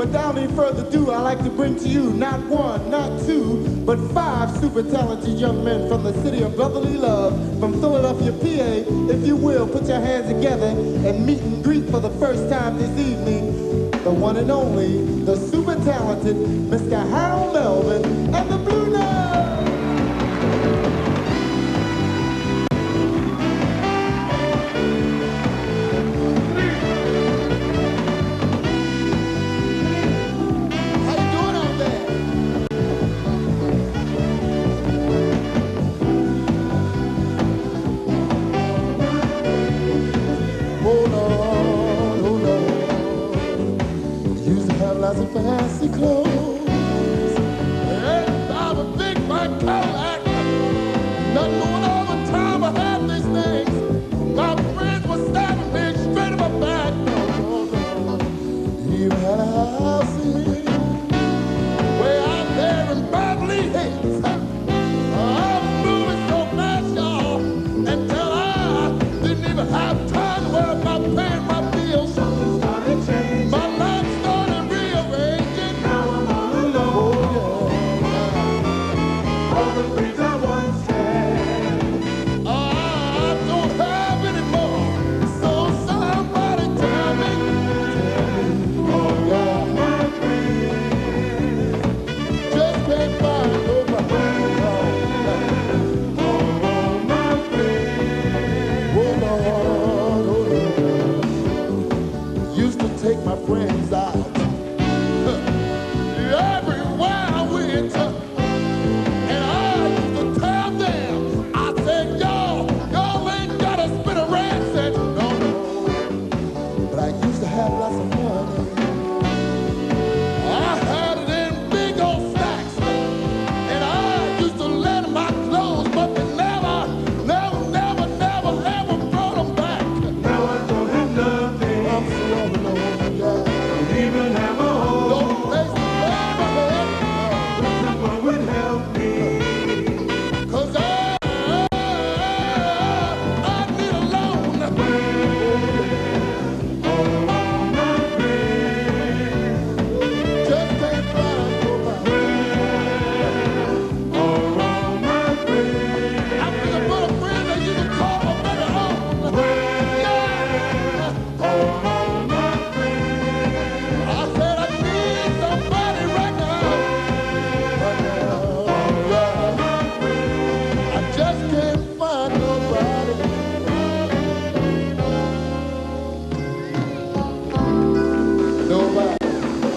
without any further ado, I'd like to bring to you not one, not two, but 5 super talented young men from the city of brotherly love, from Philadelphia, PA. If you will, put your hands together and meet and greet for the first time this evening, the one and only, the super talented Mr. Harold Melvin and the Bluenotes. Lots of fancy clothes, and I'm a big white Cadillac, not knowing all the time I had these things. My friends were stabbing me straight in my back. You had a house way out there in Beverly Hills. I was moving so fast, y'all, until I didn't even have time to worry about paying my bills. Something started changing. My life started rearranging. Now I'm all alone. Oh, yeah. All the things I once had, I don't have anymore. So somebody tell me, oh, yeah. My friends just can't find nobody. Oh, my friends. Oh, Lord, oh, Lord. Used to take my friends out everywhere I went, and I used to tell them, I said, y'all ain't gotta spend a rag cent, no. But I used to have lots of money. I had it in big old stacks, and I used to lend my clothes, but they never, ever brought them back. Now I don't have nothing. I'm so all alone, yeah. Don't even have a home. No place to lay my head. Someone would help me, 'cause I need a loan. Oh, my friend, just can't find nobody. Oh, my friend, I think about a friend that you can call my baby home. Yeah. Oh, my friend, I said I need somebody right now. Right now. Oh, yeah. I just can't find nobody. Nobody.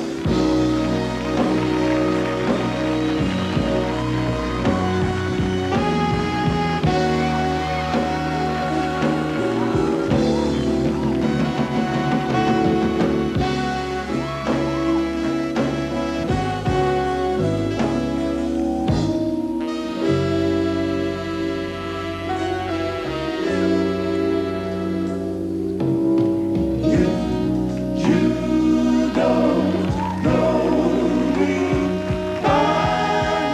You don't know me by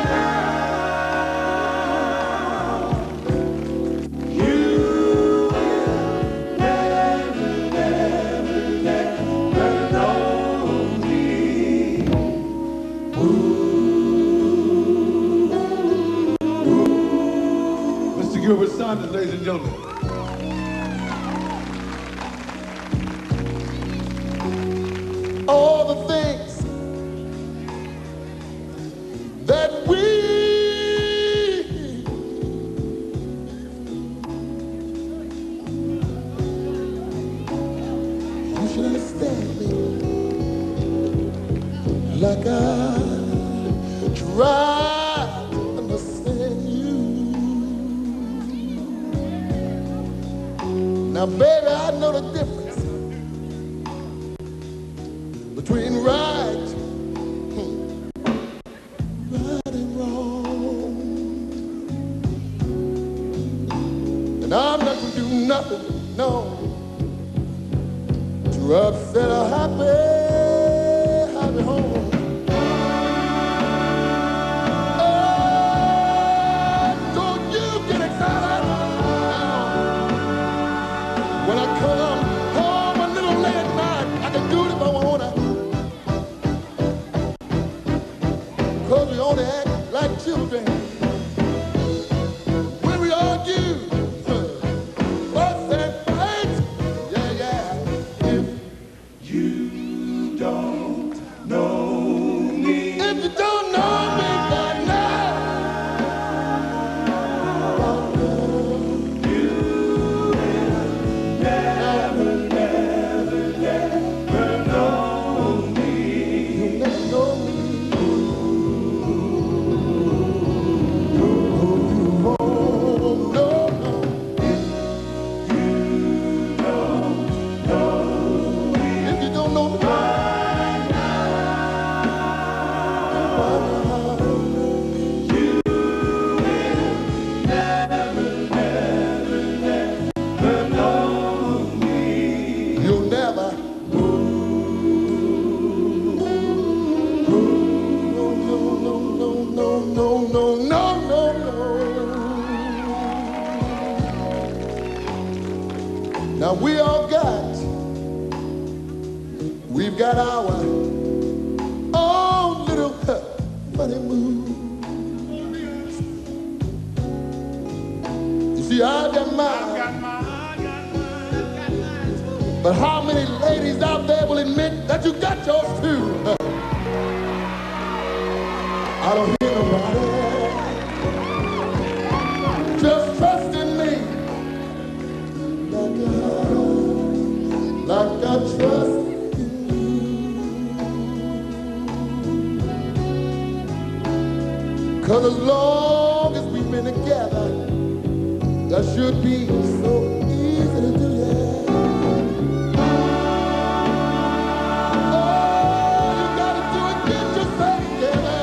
now. You will never know me. Mr. Gilbert Saunders, ladies and gentlemen. All the things that we you should understand me like I try to understand you. Now, baby, I know the difference between right and wrong, and I'm not gonna do nothing, no, to upset a happy home. Don't you get excited when I come home a little late at night. I can do it if I wanna. children. When we argue, fuss and fight, yeah, yeah. If you don't know me, if you don't know me by now, you will never, never, never know me. You'll never know me. Now we've got our own little funny moves. You see, I got mine. But how many ladies out there will admit that you got yours too? I don't hear nobody. Just trust in me. Like I trust in you. 'Cause as long as we've been together, that should be so easy to do, yeah. Oh, you gotta do it, get yourself together.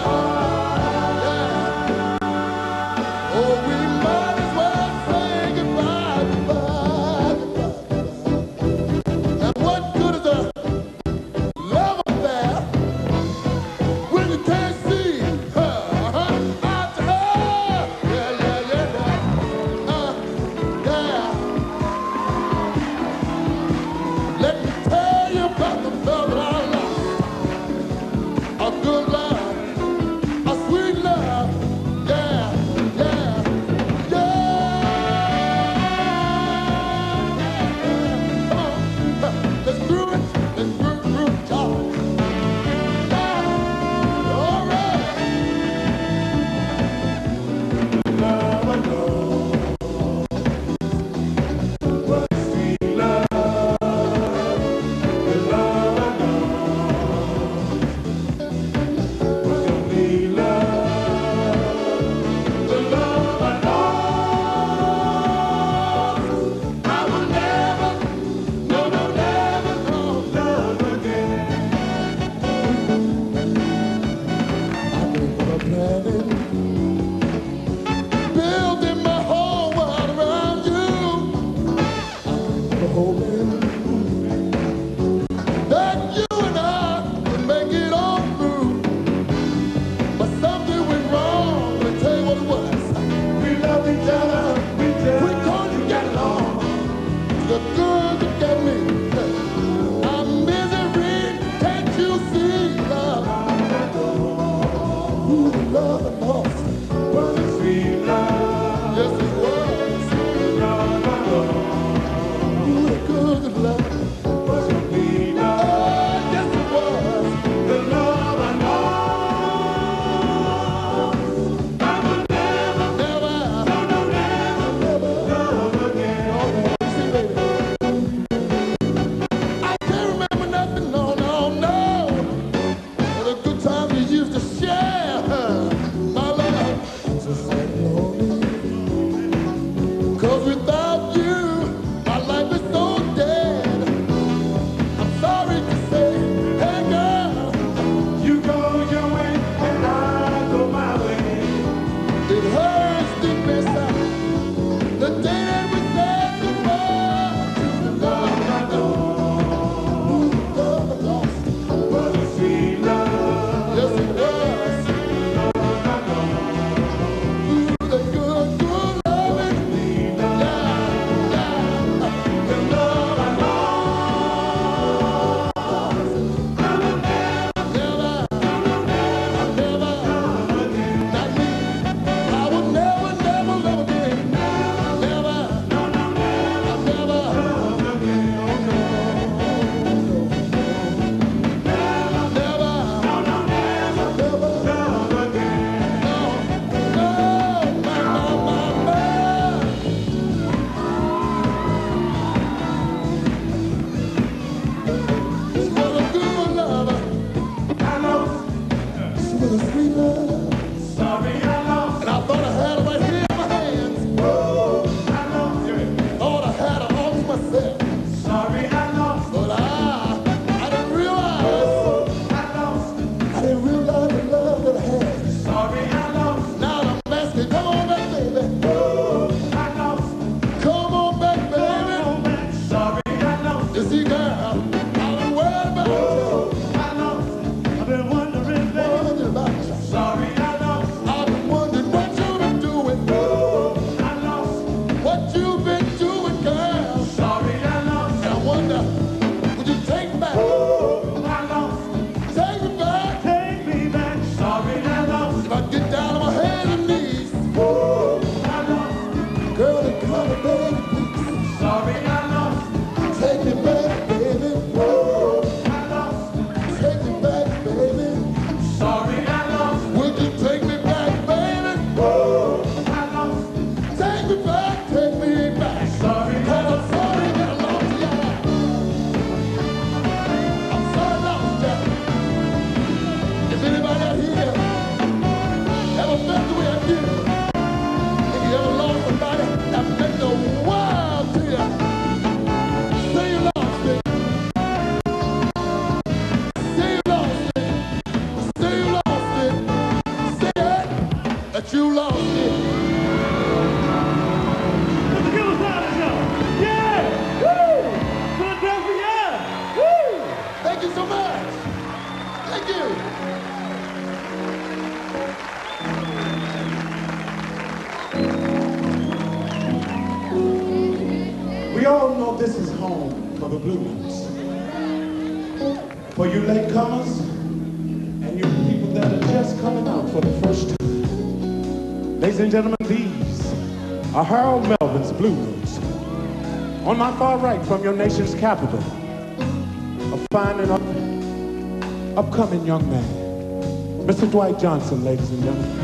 Yeah. Oh, we might as well say goodbye, goodbye, goodbye. And what good is a love affair when you can't see her, out to her? Yeah, yeah, yeah, yeah. Yeah. the sweet love. Sorry I lost. And I thought I had it right here in my hands. Oh, I lost. Thought I had it all to myself. Sorry I lost. But I didn't realize. Oh, I lost. I didn't realize the love that I had. Sorry I lost. Now I'm asking, come on back, baby. Oh, I lost. Come on back, baby. Come on back. Sorry I lost. You see, girl, I've been worried about you. I lost. I've been wondering, baby. Wondering about you. Sorry I lost. I've been wondering what you've been doing. Oh, I lost. What you've been doing, girl. Sorry I lost. And I wonder, would you take me back? Oh, I lost. Take me back. Take me back. Sorry I lost. If I get down on my hands and knees, Oh, I lost. girl, and come and beg, please. Sorry I lost. Take me back, baby. Oh, I lost. Take me back, baby. Sorry I lost. Would you take me back, baby? Oh, I lost. Take me back, take me back. Sorry I Cause I'm lost. sorry that I lost you. I'm sorry I lost you. Is anybody out here ever felt the way I did? If you ever lost somebody that meant the world to you, say you lost it. Say you lost it. Say you lost it. Say it, that you lost it. Let's give us out of y'all. Yeah! Woo! Philadelphia! Woo! Thank you so much. Thank you. We all know this is home for the Bluenotes. For you latecomers and you people that are just coming out for the first time. Ladies and gentlemen, these are Harold Melvin's Bluenotes. On my far right from your nation's capital, a fine and upcoming young man, Mr. Dwight Johnson, ladies and gentlemen.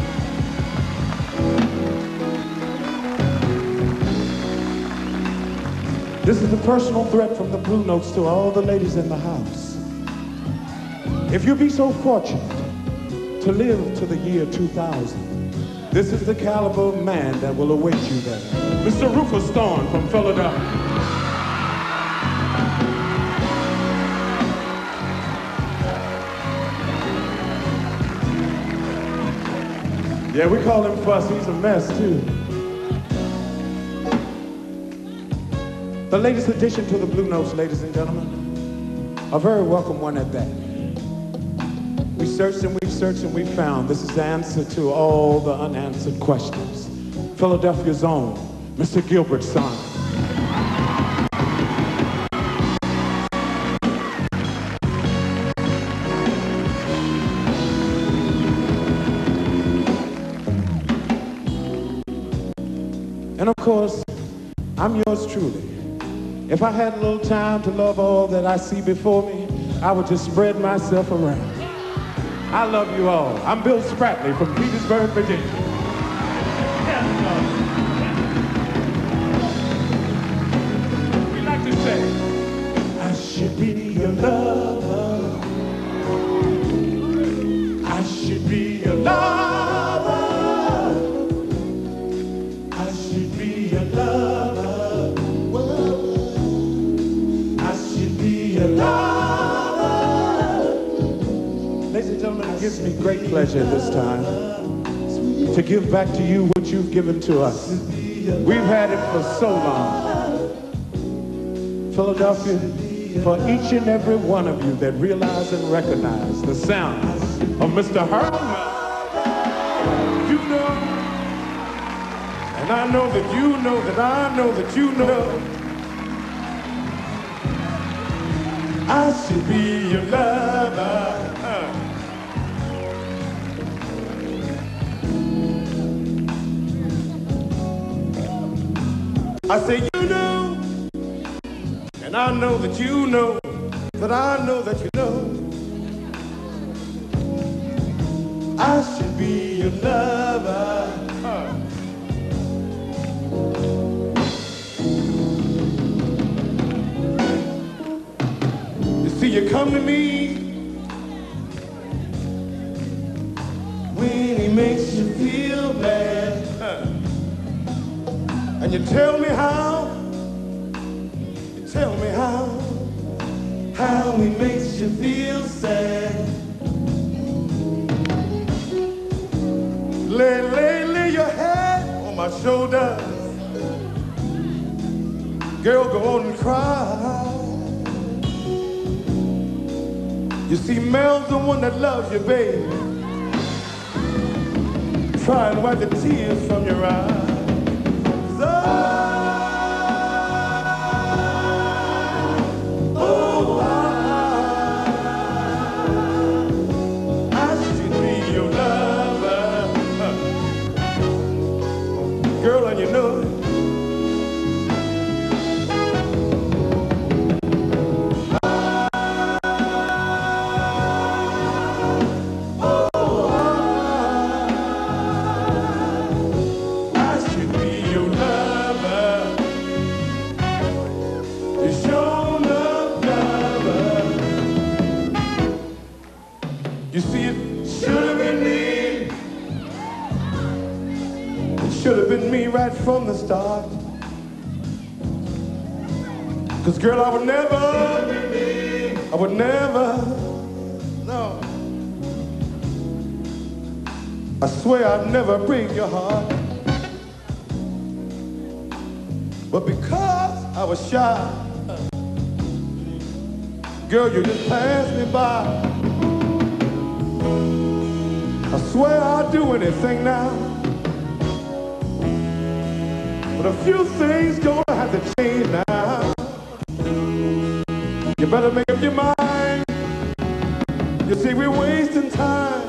This is a personal threat from the Bluenotes to all the ladies in the house. If you be so fortunate to live to the year 2000, this is the caliber of man that will await you there. Mr. Rufus Thorne from Philadelphia. Yeah, we call him Fuss. He's a mess, too. The latest addition to the Bluenotes, ladies and gentlemen, a very welcome one at that. We searched and we found this is the answer to all the unanswered questions. Philadelphia's own, Mr. Gilbert Son. And of course, I'm yours truly. If I had a little time to love all that I see before me, I would just spread myself around. I love you all. I'm Bill Spratley from Petersburg, Virginia. We like to say, I should be your lover. I should be your lover. I should be your lover. I should be your lover. Ladies and gentlemen, it gives me great pleasure this time to give back to you what you've given to us. We've had it for so long. Philadelphia, for each and every one of you that realize and recognize the sound of Mr. Harold Melvin. You know, and I know that you know that I know that you know. I should be your lover. I say you know, and I know that you know, that I know that you know. I should be your lover. You see, you come to me pain, he makes you feel bad. And you tell me how, how he makes you feel sad. Lay your head on my shoulder. Girl, go on and cry. You see, Mel's the one that loves you, baby. Try and wipe the tears from your eyes. I should be your lover. Girl, and you know it. You see, it should have been me. It should have been me right from the start. 'Cause girl, I would never, no. I swear I'd never break your heart. But because I was shy, girl, you just passed me by. I swear I'll do anything now. But a few things gonna have to change now. You better make up your mind. You see, we're wasting time.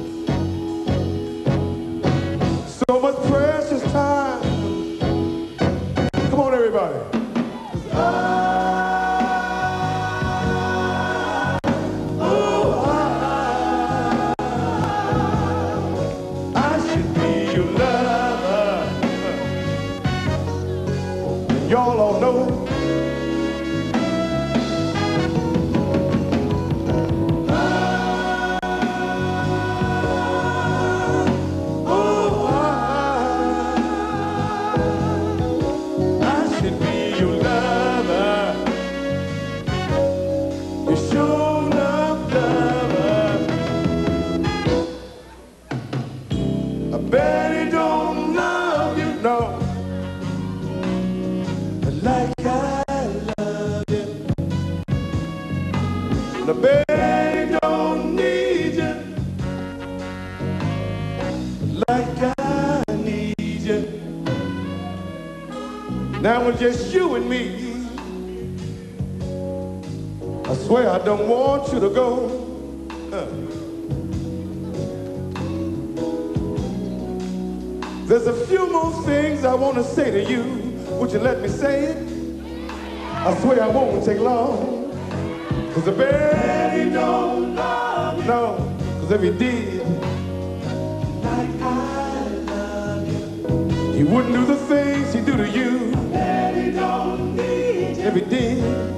So much precious time. Come on, everybody. Y'all all know it. I should be your lover. You sure enough lover. I bet he don't love you, no. Like I love you. The baby don't need you like I need you. Now it's just you and me. I swear I don't want you to go. There's a few more things I want to say to you. Would you let me say it? I swear I won't take long. 'Cause the baby don't love you. No, 'cause if he did, like I love you, he wouldn't do the things he do to you. Baby don't need you. If he did,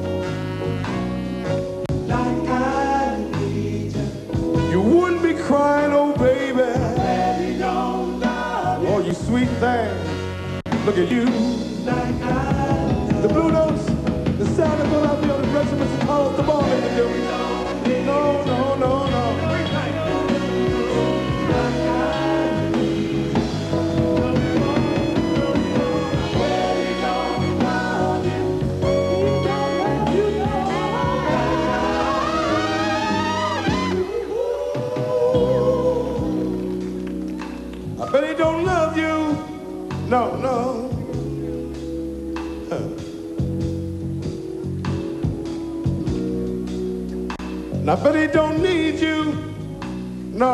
like I need you, you wouldn't be crying, oh baby. Baby don't love you. Oh, you sweet thing. Look at you. Like the Bluenotes, the sound of going out there on the regiments and calls the ball in the do. No, no, no, no. I bet he don't love you. No, no. And I bet he don't need you, no.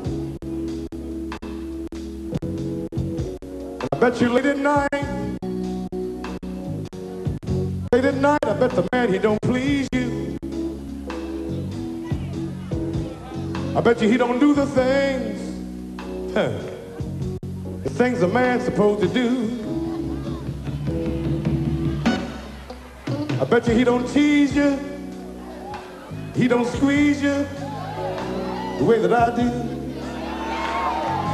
And I bet you late at night, I bet the man, he don't please you. I bet you he don't do the things a man's supposed to do. I bet you he don't tease you. He don't squeeze you the way that I do.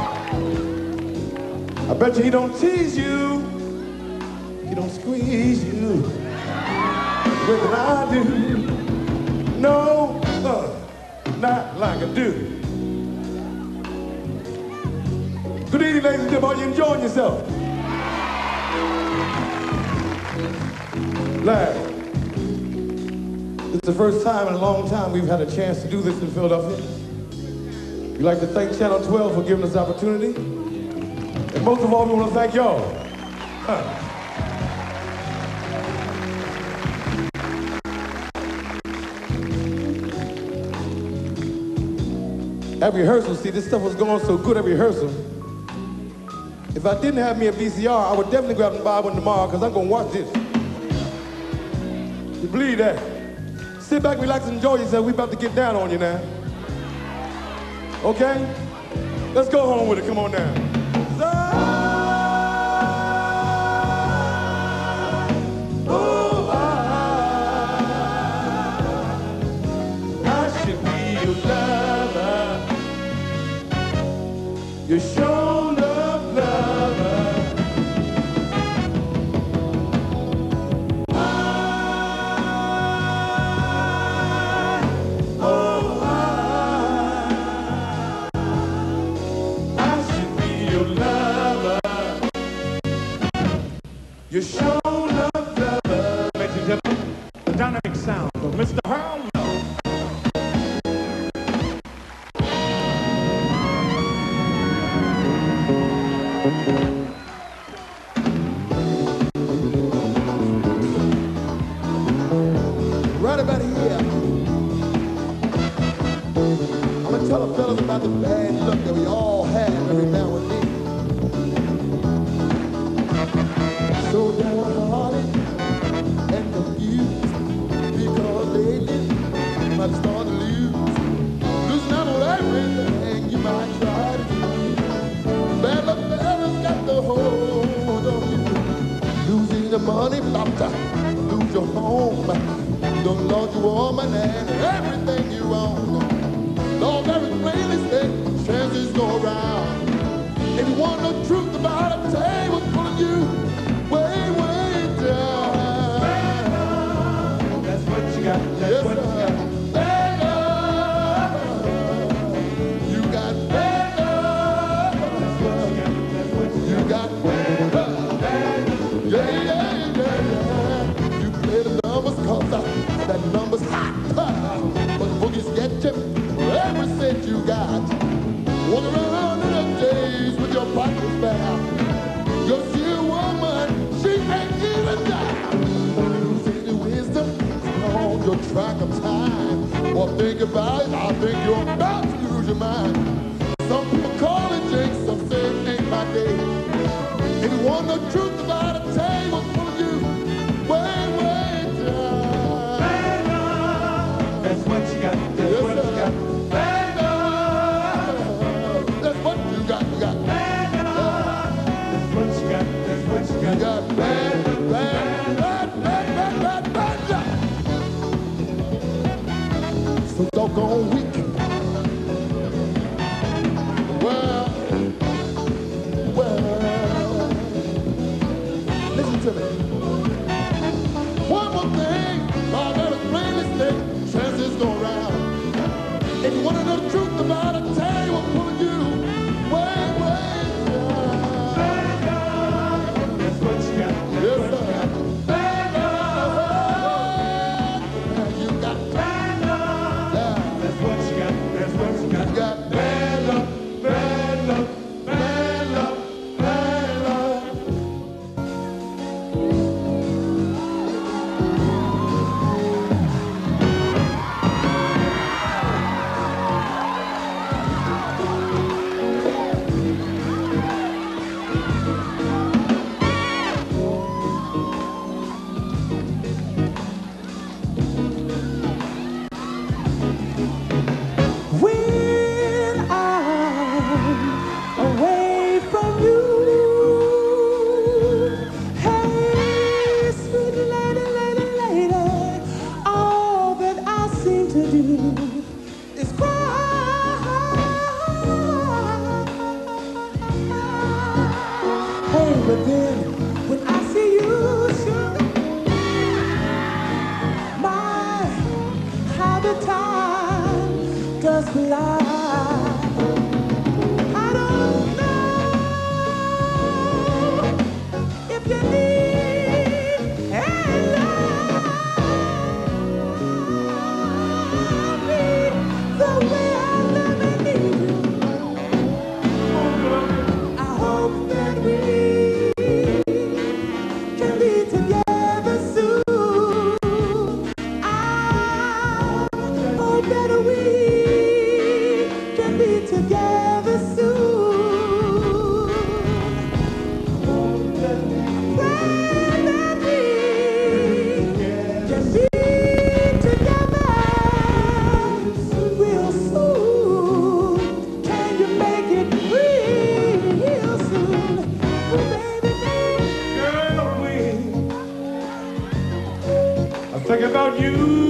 I bet you he don't tease you. He don't squeeze you way that I do. No, not like I do. Good evening, ladies and gentlemen. Are you enjoying yourself? Larry, it's the first time in a long time we've had a chance to do this in Philadelphia. We'd like to thank Channel 12 for giving us the opportunity. And most of all, we want to thank y'all. At rehearsal, see, this stuff was going so good at rehearsal. If I didn't have me a VCR, I would definitely go out and buy one tomorrow because I'm going to watch this. You believe that? Sit back, relax, and enjoy yourself. We about to get down on you now. Okay? Let's go home with it. Come on now. I should be your lover. Your shoulder lover. Your shoulder lover. Ladies and gentlemen, the dynamic sound of Mr. Harold Melvin. Right about here, I'm gonna tell the fellas about the bad luck that we all have every now and then. So downhearted and confused because lately you might start to losing out on everything you might try to do. Bad luck fellas got the hold on you. Losing your money, lose your home. Don't lose your woman and everything you own. Lord, very plainly said, chances go around. If you want the truth about it, table's pulling you way down. That's what you got. That's what you got. Better. You got better. That's what you got. That's what You got better. Yeah. You play the numbers cause that number's hot. But boogies get you every cent you got. Walk around in the days with your pockets bare. Your dear woman, she ain't even there. Losing your wisdom on your track of time. Or think about it, I think you're about to lose your mind. Some people call it jinx, some say it ain't my day. If you want the truth about a table full of you, way down. That's what you got. That's Yes, what you got. That's what you got. You got. That's what you got. That's what you got. You got bad luck. So doggone weak. Well, But then when I see you, sugar, my, how the time does fly. I don't know if you need and love me the way I love and need you. I hope that we can be together soon. I hope that we can be together soon. Pray that we can be together real soon. Can you make it real soon? Oh, baby, Girl, I think about you.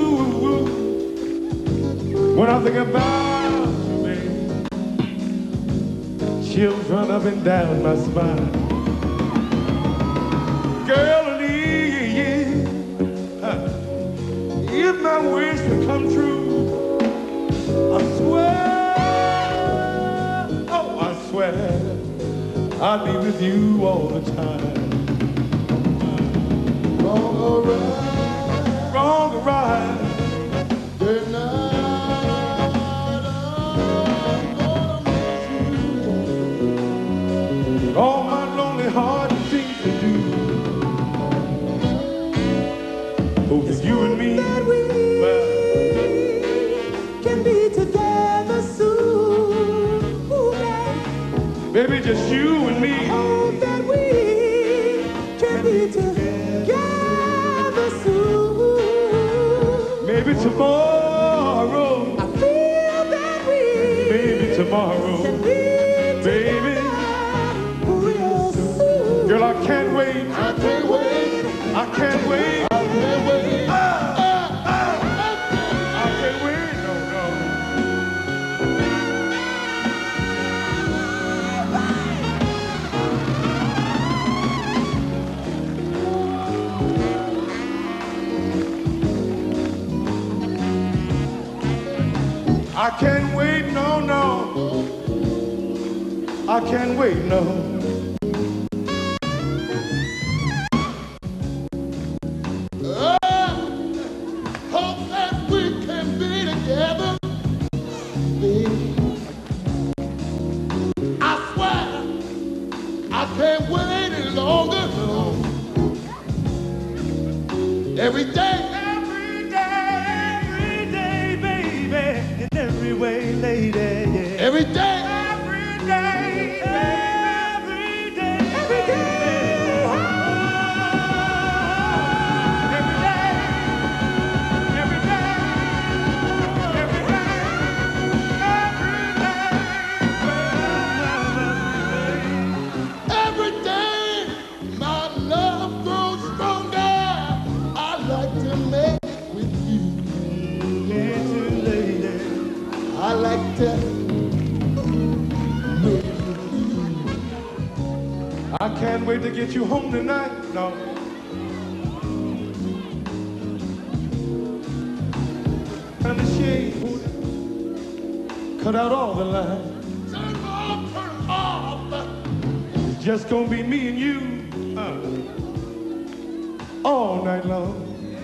When I think about you, baby, chills run up and down my spine. Girl, if my wish would come true, I swear, oh, I swear, I'll be with you all the time. Wrong or right, Wrong or right, good night. I'm gonna miss you. all my lonely heart seems to do. Both you and me, that we well, can be together soon. Ooh, baby, just you and me. hope that we can be together soon. Maybe tomorrow, I feel that we maybe tomorrow, can be baby. together real soon. Girl, I can't wait, I can't wait. I can't wait, I can't wait. I can't wait, no, no. I can't wait, no, no. I can't wait, no. Hope that we can be together, baby. I swear I can't wait any longer. Every day, baby, in every way, lady, yeah. every day, Every day, every day, Every day. every day, every day, every day, every day, my love grows stronger. I like to make with you. lady. I like to make I can't wait to get you home tonight. No. And the shade, cut out all the lines. turn off. It's just gonna be me and you all night long.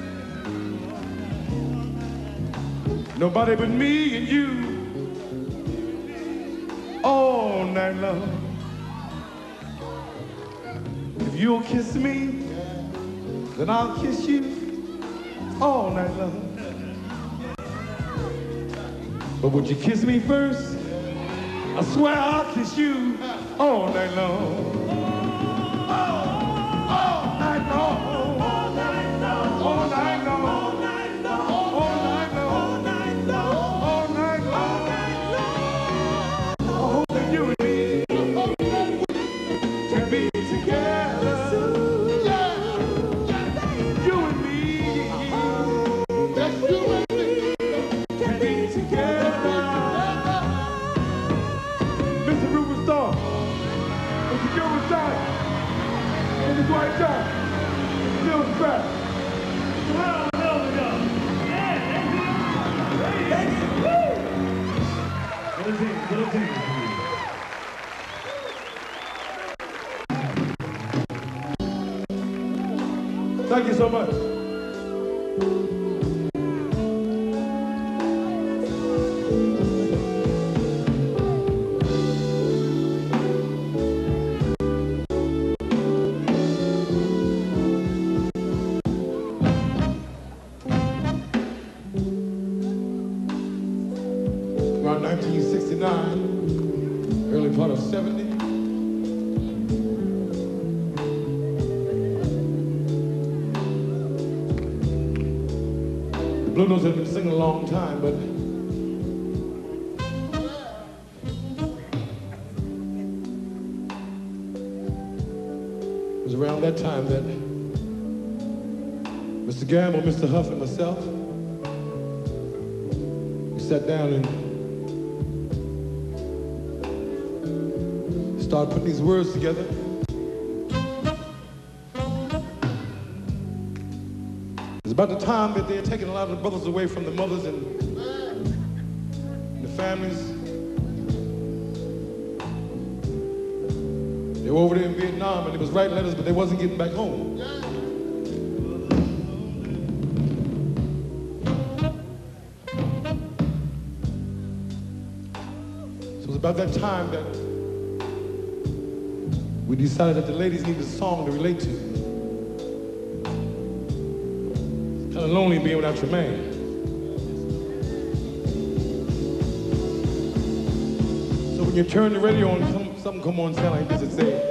Nobody but me and you all night long. If you'll kiss me, then I'll kiss you all night long. But would you kiss me first? I swear I'll kiss you all night long. All night long. All night long. All night long. All night long. All night long. All night long. All night long. I hope that you and me can be together. You and me. That's you and me. Can be together. Mr. Rufus Star. Mr. Gilbert Star. Thank you so much. Around 1969, early part of 70. Bluenotes had been singing a long time, but it was around that time that Mr. Gamble, Mr. Huff, and myself, we sat down and started putting these words together. It's about the time that they're taking a lot of the brothers away from the mothers and the families. They were over there in Vietnam and they was writing letters, but they wasn't getting back home. So it was about that time that we decided that the ladies needed a song to relate to. Kind of lonely being without your man. So when you turn the radio on, something come on sound like this and say,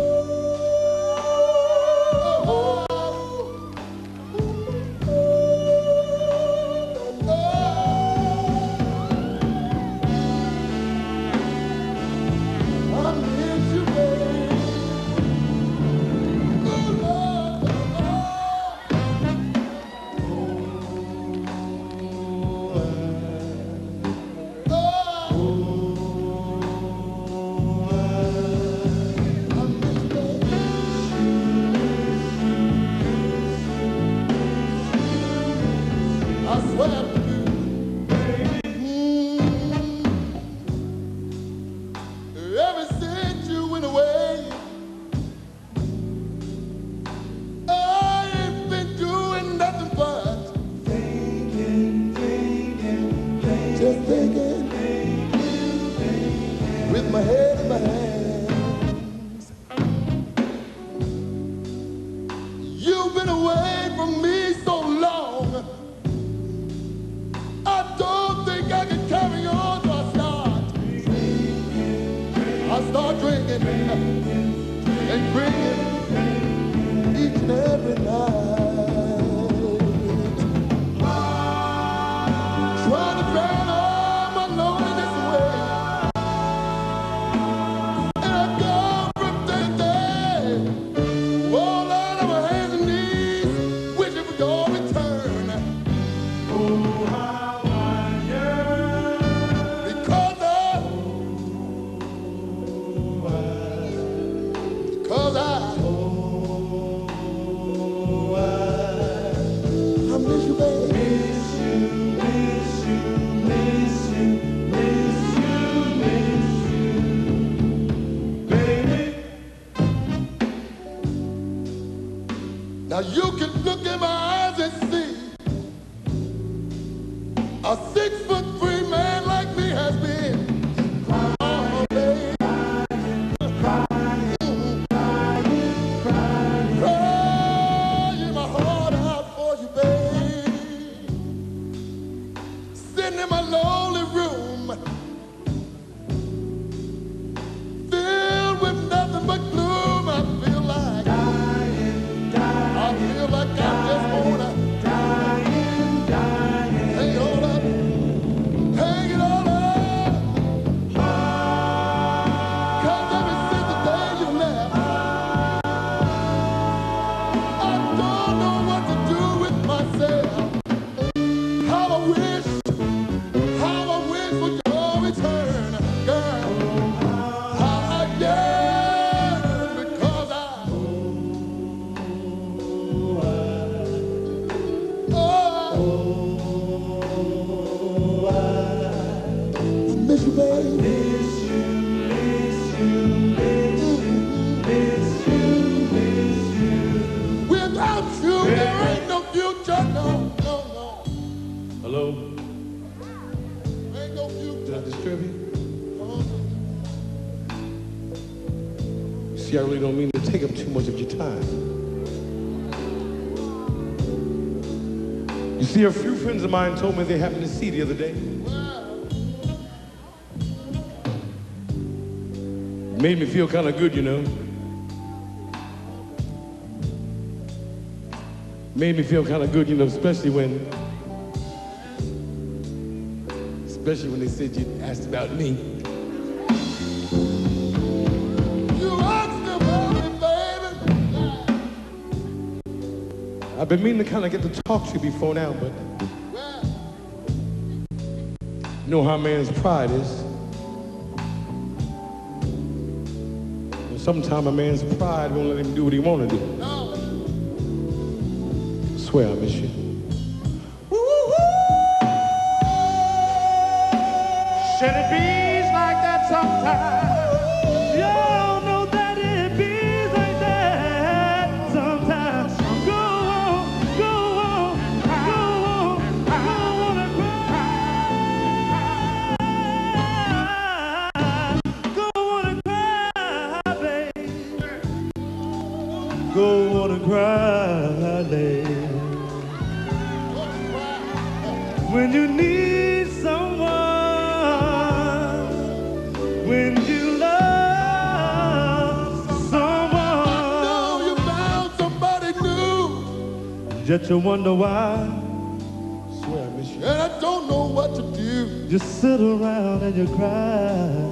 now you can look in my eyes and see a 6'3" man like me has been. Oh, baby. Crying my heart out for you, babe. Sitting in my lonely room, filled with nothing but gloom. I feel like I just See, I really don't mean to take up too much of your time. You see, a few friends of mine told me they happened to see the other day. Made me feel kind of good, you know. Made me feel kind of good, you know, especially when they said you asked about me. You asked about me, baby. I've been meaning to kind of get to talk to you before now, but you know how a man's pride is. Sometimes a man's pride won't let him do what he want to do. No. I swear I miss you. Should it be like that sometimes? Y'all know that it be like that sometimes. Go on, go on, go on, I wanna cry. Go wanna cry, babe. Go wanna cry, babe. When you need someone, when you love someone, No, you found somebody new. just you wonder why. I swear I miss you. And I don't know what to do. Just sit around and you cry.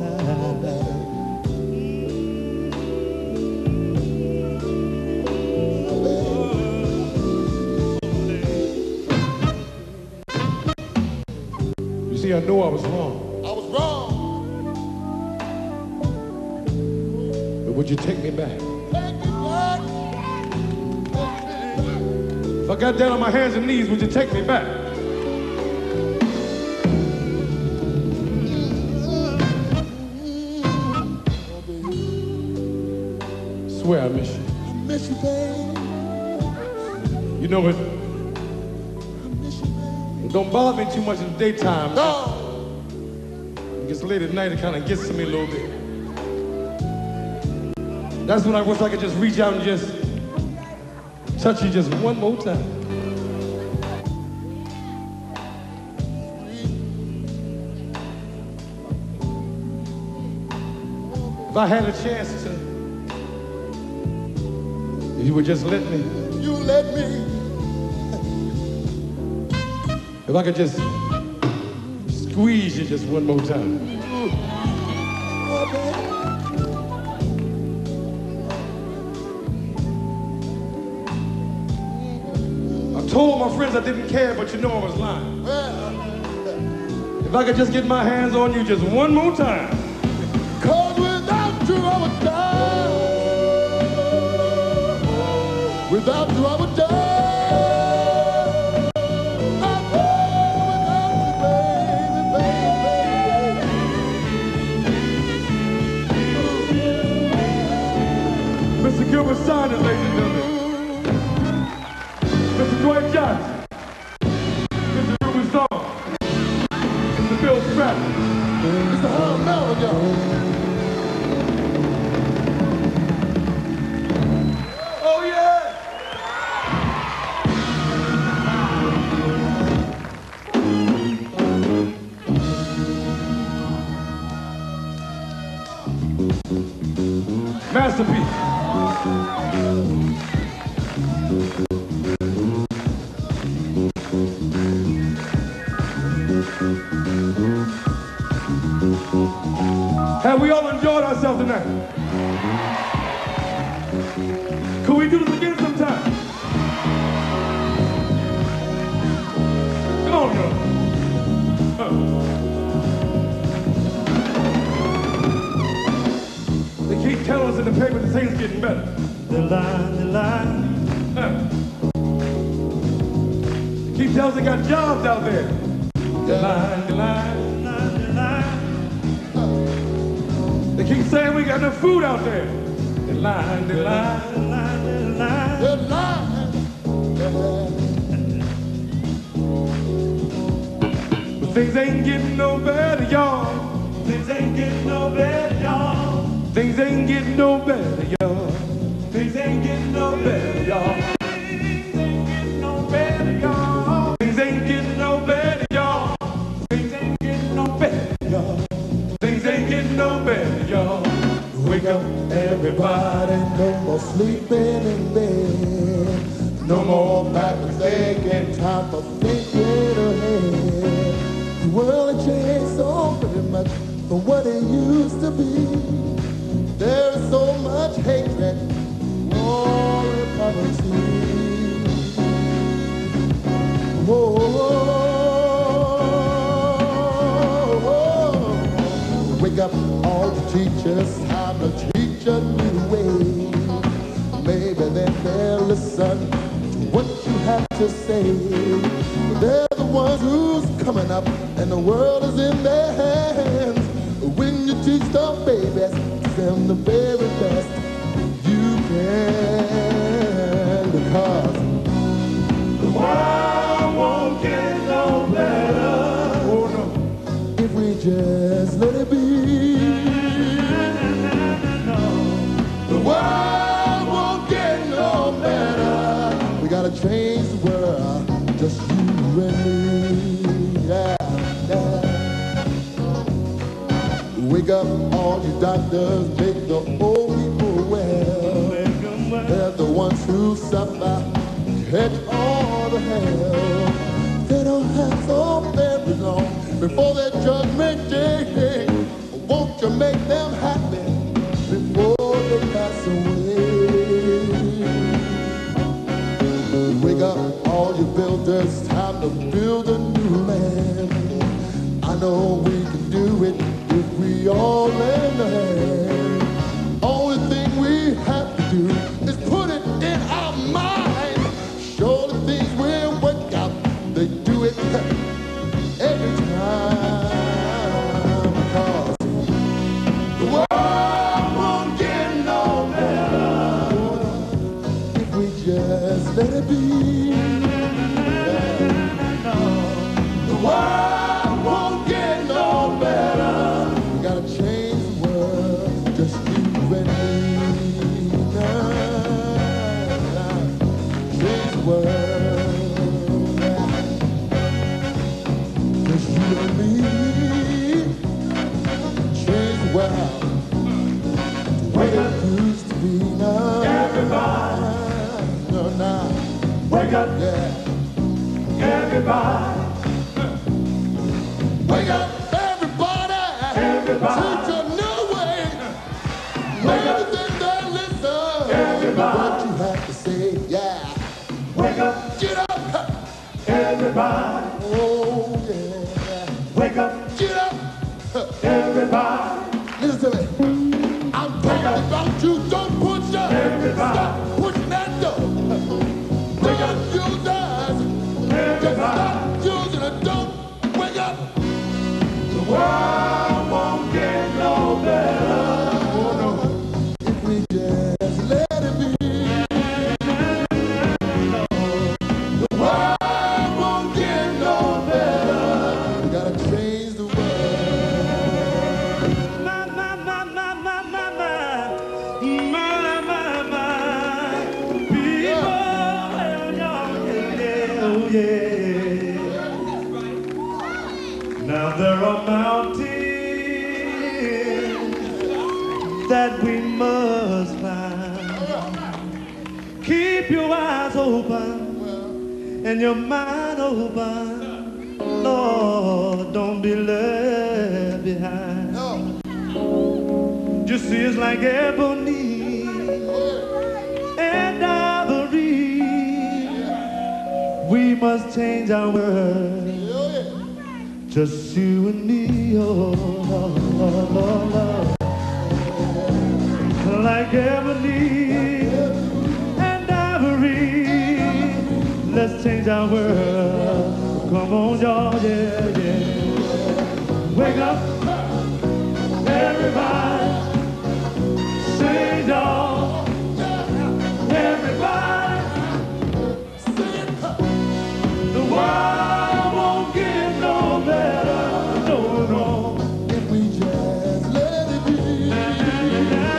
You see, I know I was wrong, I was wrong. but would you take me back? Take me back. If I got down on my hands and knees, would you take me back? Swear I miss you. I miss you, baby. You know what? I miss you, baby. It don't bother me too much in the daytime. No. It gets late at night, it kind of gets to me a little bit. That's when I wish I could just reach out and just touch you just one more time. If I had a chance to, if you would just let me, You let me. if I could just squeeze you just one more time. Oh, baby. I told my friends I didn't care, but you know I was lying. Well, If I could just get my hands on you just one more time. 'cause without you I would die. Without you I would die. I'm dead without you, baby, baby, baby. Mr. Gilbert Sanders, ladies and gentlemen. Mr. Dwight Johnson. Mr. Ruben Song. Mr. Bill Stratton. Mr. Harold Melvin, y'all. Oh, yeah! Masterpiece. Have we all enjoyed ourselves tonight? Could we do this again sometime? Come on, y'all. They keep telling us in the paper that things getting better. The line. They keep telling us they got jobs out there. The line. They keep saying we got enough food out there. The line. They're lying. But things ain't getting no better, y'all. Things ain't getting no better, y'all. Things ain't getting no better, y'all. Things ain't getting no better, y'all. Things ain't getting no better, y'all. Things ain't getting no better, y'all. Things ain't getting no better, y'all. Things ain't getting no better, y'all. Wake up, everybody. No more sleeping in bed. No more backwards thinking. Time for thinking ahead. The world has changed so very much from what it used to be. There's so much hatred, war and poverty. Whoa, wake up all the teachers, time to teach a new way. Maybe then they'll listen to what you have to say. They're the ones who's coming up and the world is in their hands. When you teach the babies, them the very best you can, because the world won't get no better. Oh no, if we just let it be. The world won't get no better. We gotta change the world, just you and me. Yeah, yeah. Wake up, all you doctors, make the old people well. They're the ones who suffer, catch all the hell. They don't have so very long before their judgment day. Won't you make them happy before they pass away? Wake up, all you builders, time to build a new land. I know we can do it if we all lend a hand. Only thing we have to do is put it in our mind. Sure the things will work out, they do it every time. Because the world won't get no better if we just let it be. The world won't get no better. We gotta change the world, just you and me. Change the world, just you and me. Change the world, the way it used to be now. Everybody, no, now. Wake up, Yeah. everybody. Wake up, everybody! Everybody. Teach a new way. Wake up. Everything that listen. Everybody. What you have to say, yeah. Wake up, Get up! everybody. Oh, yeah. Wake up, Get up! everybody. Listen to me. I'm talking about you. Don't push up. Everybody. Stop pushing that door. Don't use us. Just stop using it. Don't wake up. The world won't get no better. Oh, no. If we just let it be. The world won't get no better. We gotta change the world. My, my, my, my, my, my, my. My, my, my. People, oh, yeah. Now there are mountains that we must climb. Keep your eyes open and your mind open. Lord, don't be left behind. No. Just see it's like ebony and ivory. We must change our world. Just you and me, oh, Lord, Lord, Lord, Lord. Like ebony and ivory, let's change our world. Come on, y'all, yeah, yeah. Wake up, everybody. Sing, y'all. Everybody. The world won't get no better. No, no. If we just let it be.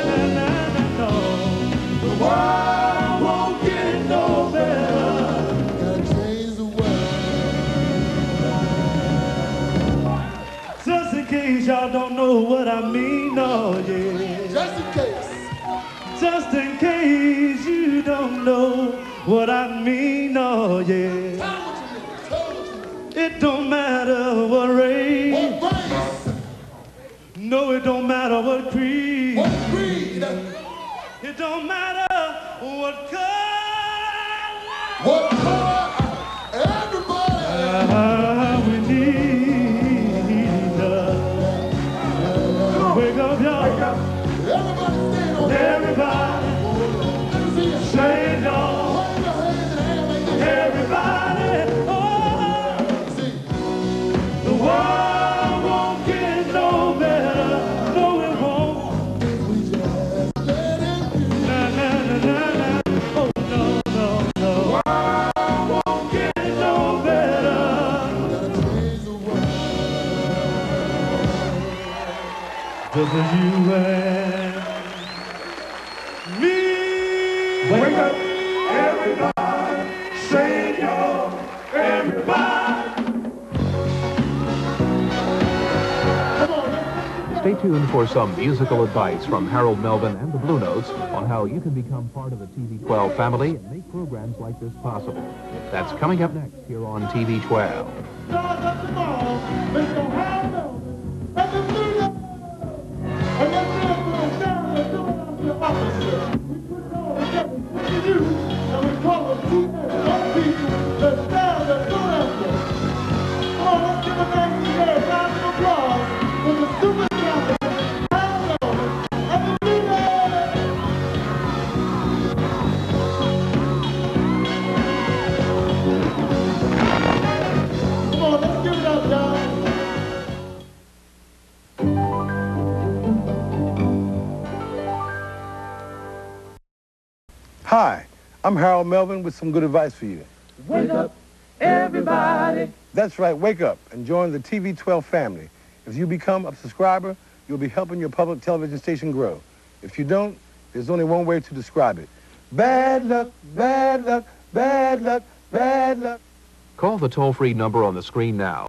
I mean, oh yeah. Just in case. Just in case you don't know what I mean, oh yeah. Tell what you mean. Tell what you mean. It don't matter what race. What race? No, it don't matter what creed. What creed? It don't matter what color. What color? Everybody. We need love. Wake up, y'all. Wake up. Everybody stand on. Everybody. Say y'all. Hold your hands in the air like this. Everybody. Oh. See. The world won't get no better. No, it won't. We just let it be. Na, na, na, na, na. Oh, no, no, no. The world won't get no better. Gotta change the world. Just as you and me. Wake up, everybody, sing y'all, everybody. Stay tuned for some musical advice from Harold Melvin and the Bluenotes on how you can become part of the TV12 family and make programs like this possible. That's coming up next here on TV12. Stars up the ball, Mr. Harold Melvin, and the Bluenotes. And that man goes down the door of the officer. We put it all together, what you do, and we call them TSOP, the stars that go after. Come on, let's give a nice round of applause for the super champion, Harold Melvin, and the Bluenotes. Come on, let's give it up, y'all. Hi, I'm Harold Melvin with some good advice for you. Wake up, everybody. That's right, wake up and join the TV12 family. If you become a subscriber, you'll be helping your public television station grow. If you don't, there's only one way to describe it. Bad luck, bad luck, bad luck, bad luck. Call the toll-free number on the screen now.